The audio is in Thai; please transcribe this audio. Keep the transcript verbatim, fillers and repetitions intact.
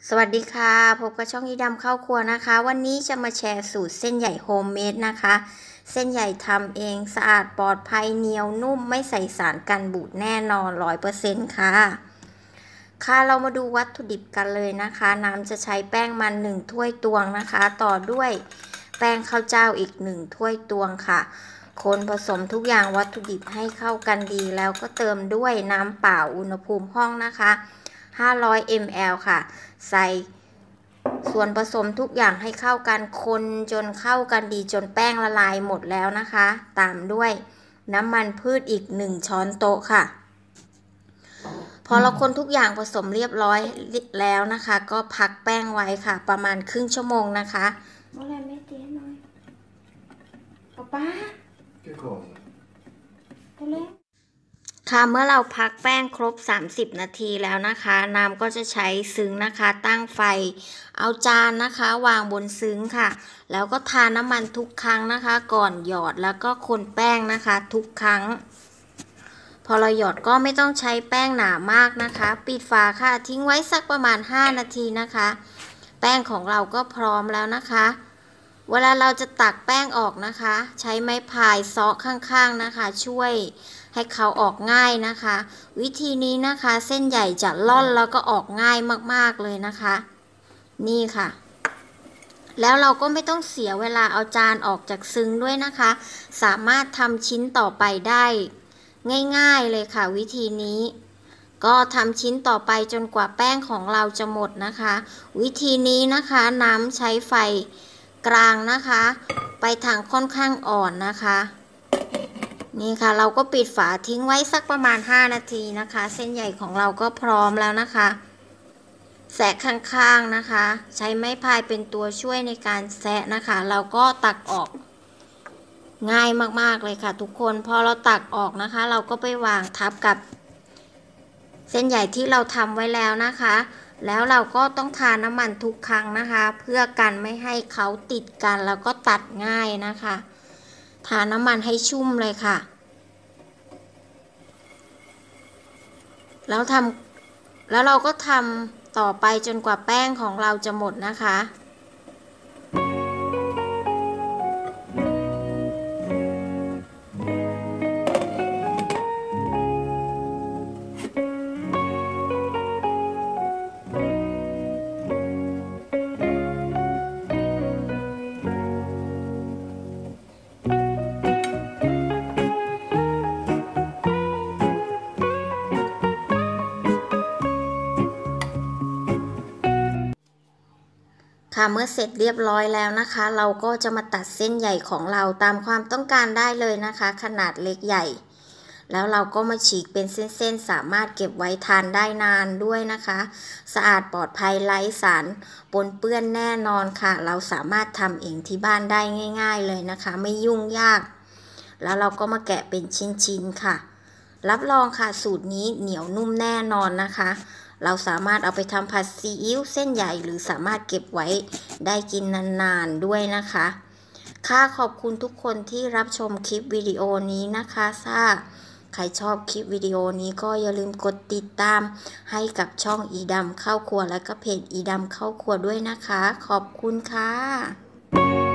สวัสดีค่ะพบกับช่องอีดำเข้าครัวนะคะวันนี้จะมาแชร์สูตรเส้นใหญ่โฮมเมดนะคะเส้นใหญ่ทำเองสะอาดปลอดภัยเหนียวนุ่มไม่ใส่สารกันบูดแน่นอน ร้อยเปอร์เซ็นต์ ค่ะค่ะเรามาดูวัตถุดิบกันเลยนะคะน้ำจะใช้แป้งมันหนึ่งถ้วยตวงนะคะต่อด้วยแป้งข้าวเจ้าอีกหนึ่งถ้วยตวงค่ะคนผสมทุกอย่างวัตถุดิบให้เข้ากันดีแล้วก็เติมด้วยน้ำเปล่าอุณหภูมิห้องนะคะห้าร้อยมิลลิลิตร ค่ะใส่ส่วนผสมทุกอย่างให้เข้ากันคนจนเข้ากันดีจนแป้งละลายหมดแล้วนะคะตามด้วยน้ำมันพืชอีกหนึ่งช้อนโต๊ะค่ะพอเราคนทุกอย่างผสมเรียบร้อยแล้วนะคะก็พักแป้งไว้ค่ะประมาณครึ่งชั่วโมงนะคะเมื่อไรแม่เตี้ยหน่อยป๊าป๊า Che cosa? ตัวเล็กค่ะเมื่อเราพักแป้งครบสามสิบนาทีแล้วนะคะน้ำก็จะใช้ซึ้งนะคะตั้งไฟเอาจานนะคะวางบนซึ้งค่ะแล้วก็ทาน้ำมันทุกครั้งนะคะก่อนหยอดแล้วก็คนแป้งนะคะทุกครั้งพอเราหยอดก็ไม่ต้องใช้แป้งหนามากนะคะปิดฝาค่ะทิ้งไว้สักประมาณห้านาทีนะคะแป้งของเราก็พร้อมแล้วนะคะเวลาเราจะตักแป้งออกนะคะใช้ไม้พายเซาะข้างๆนะคะช่วยให้เขาออกง่ายนะคะวิธีนี้นะคะเส้นใหญ่จะล่อนแล้วก็ออกง่ายมากๆเลยนะคะนี่ค่ะแล้วเราก็ไม่ต้องเสียเวลาเอาจานออกจากซึ้งด้วยนะคะสามารถทำชิ้นต่อไปได้ง่ายๆเลยค่ะวิธีนี้ก็ทำชิ้นต่อไปจนกว่าแป้งของเราจะหมดนะคะวิธีนี้นะคะน้ำใช้ไฟกลางนะคะไปทางค่อนข้างอ่อนนะคะนี่ค่ะเราก็ปิดฝาทิ้งไว้สักประมาณห้านาทีนะคะเส้นใหญ่ของเราก็พร้อมแล้วนะคะแสะข้างๆนะคะใช้ไม้พายเป็นตัวช่วยในการแสะนะคะเราก็ตักออกง่ายมากๆเลยค่ะทุกคนพอเราตักออกนะคะเราก็ไปวางทับกับเส้นใหญ่ที่เราทำไว้แล้วนะคะแล้วเราก็ต้องทาน้ำมันทุกครั้งนะคะเพื่อกันไม่ให้เขาติดกันแล้วก็ตัดง่ายนะคะทาน้ำมันให้ชุ่มเลยค่ะแล้วทำแล้วเราก็ทำต่อไปจนกว่าแป้งของเราจะหมดนะคะค่ะเมื่อเสร็จเรียบร้อยแล้วนะคะเราก็จะมาตัดเส้นใหญ่ของเราตามความต้องการได้เลยนะคะขนาดเล็กใหญ่แล้วเราก็มาฉีกเป็นเส้นๆสามารถเก็บไว้ทานได้นานด้วยนะคะสะอาดปลอดภัยไร้สารปนเปื้อนแน่นอนค่ะเราสามารถทำเองที่บ้านได้ง่ายๆเลยนะคะไม่ยุ่งยากแล้วเราก็มาแกะเป็นชิ้นๆค่ะรับรองค่ะสูตรนี้เหนียวนุ่มแน่นอนนะคะเราสามารถเอาไปทำผัดซีอิ๊วเส้นใหญ่หรือสามารถเก็บไว้ได้กินนานๆด้วยนะคะค่ะขอบคุณทุกคนที่รับชมคลิปวิดีโอนี้นะคะถ้าใครชอบคลิปวิดีโอนี้ก็อย่าลืมกดติดตามให้กับช่องอีดำเข้าครัวและก็เพจอีดำเข้าครัวด้วยนะคะขอบคุณค่ะ